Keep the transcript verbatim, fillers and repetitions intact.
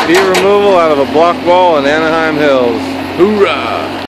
Bee removal out of a block wall in Anaheim Hills. Hoorah!